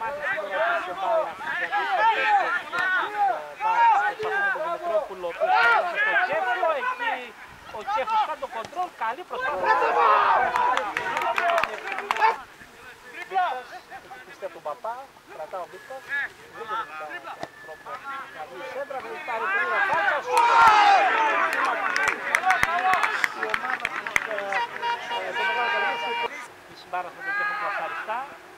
μάθηση τώρα της μπάλας για τους παίκτες της Μπάρας. Προσπαθούν με τον Δημητρόπουλο που είναι στο Κέφο. Εκεί ο Κέφος κάνει το κοντρόλ. Καλή προσπάθεια. Πίστε από τον Παπά. Κρατά ο Βίκτας. Δεν τον τρόπο. Καλή σέντρα. Δεν πάρει πολύ ραφάλια. Η ομάδα της Μεγάλου Καλυβίου της Μπάρας με τον Κέφο του Ασαριστά.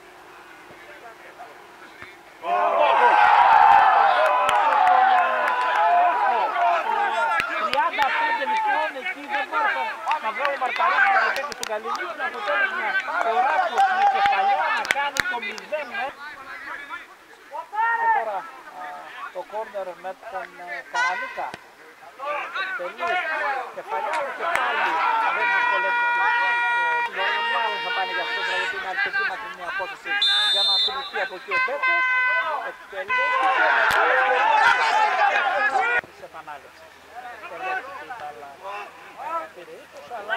35 λοιπόν, εκεί δεν μπόρεσαν να βγάλουν μαρκαρίσματα για τους παίκτες του Καλυβίου. Με αποτέλεσμα ο Ράκος με κεφαλιά να κάνει το 0. Και τώρα το κόρνερ με τον Καρανίκα. Τελεί κεφαλιά και πάλι δεν δυσκολεύτηκε. Μάλλον θα πάνε για σέντρα γιατί είναι αρκετή μακρινή απόσταση για να απειληθεί από εκεί ο Μπέτος. Εκτελέστηκε της επανάληψης. Εκτελέστηκε η μπάλα. Πήρε ύψος, αλλά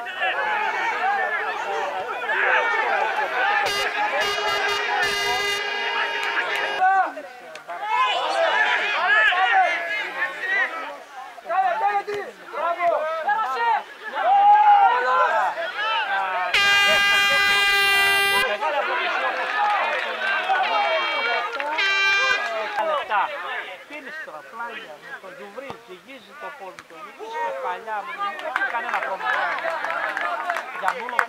πίνει τώρα πλάγια με τον Τζουβρίλ, ζυγίζει το πόδι του, ζυγίζει κεφαλιά, δεν έχει κανένα πρόβλημα για νουλο.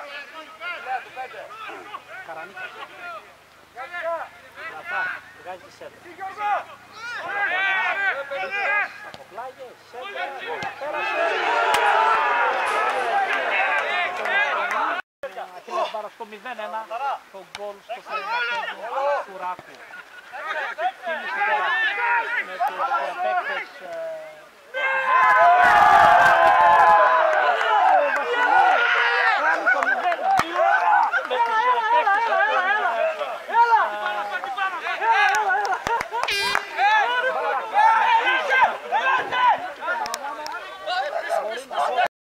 Καρανίκας. Λατά, βγάζει τη σέντρα. Από πλάγια, σέντρα, πέρασε. Αχίλας Μπάρας στο 0-1, το γκολ στο 35 του Ράκου. Κίνηση τώρα με τους παίκτες